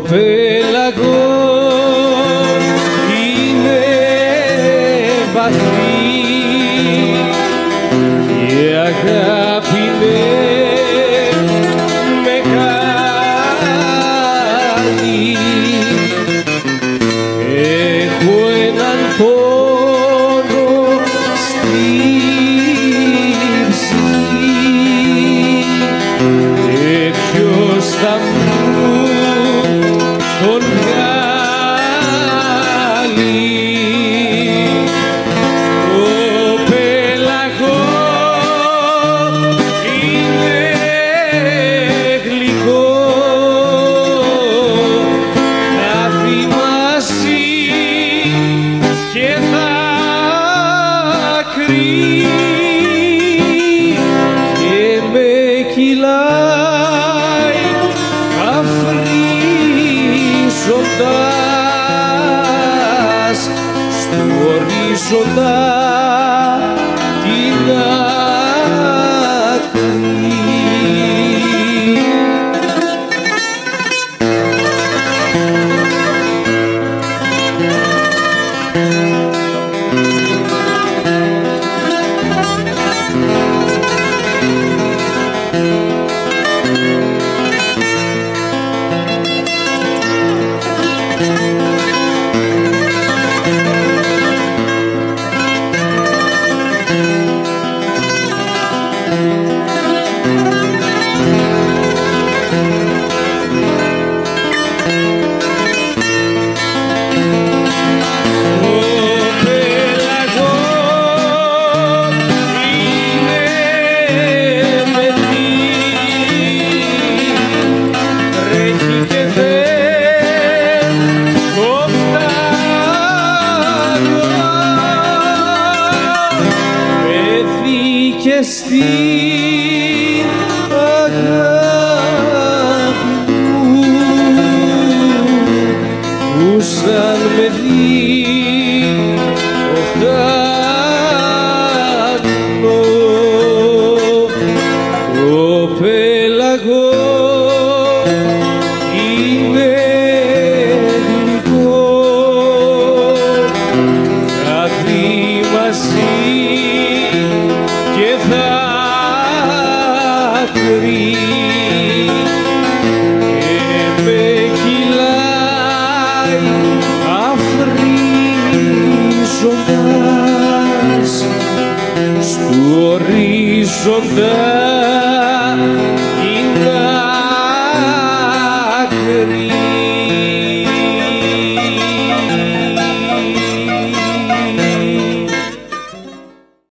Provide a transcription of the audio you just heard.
πέλαγος είναι βαθύ, η αγάπη είναι μεγάλη. Έχω έναν πόνο στη ψυχή και ποιος θα μου τον βγάλει. Ο πέλαγος είναι γλυκό, θα θυμάσει και θα κρύει και με κυλάει αφρίζοντας στου ορίζοντα την άκρη. Και στην αγάπη μου που σαν με δει ο χάνω. Ο πέλαγος είναι γλυκό, θα θυμάσει και θα κρύει και με κυλάει αφρίζοντας στου ορίζοντα